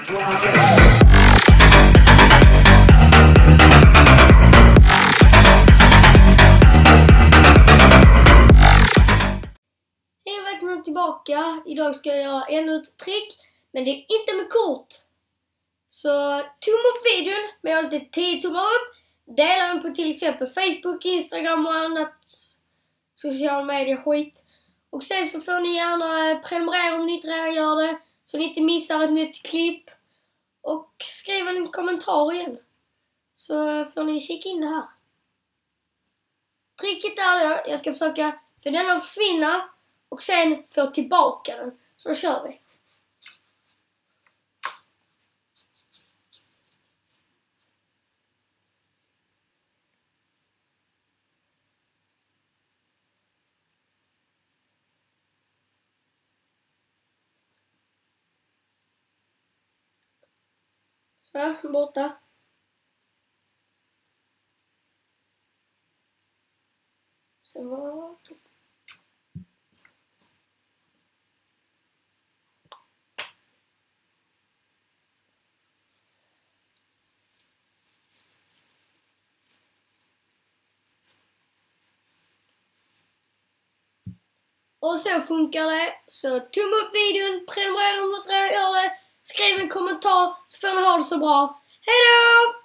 Hej och välkomna tillbaka. Idag ska jag göra ännu ett trick, men det är inte med kort. Så tumma upp videon med alltid 10 tummar upp. Dela den på till exempel Facebook, Instagram och annat social media skit. Och sen så får ni gärna prenumerera om ni inte redan gör det, så ni inte missar ett nytt klipp. Och skriv en kommentar igen, så får ni kika in det här. Tricket är då, jag ska försöka få den att försvinna och sen få tillbaka den. Så då kör vi. Så, borta. Sen var... Och så funkar det. Så tumma upp videon, prenumerera om du redan gör det. Skriv en kommentar så får ni ha det så bra. Hej då!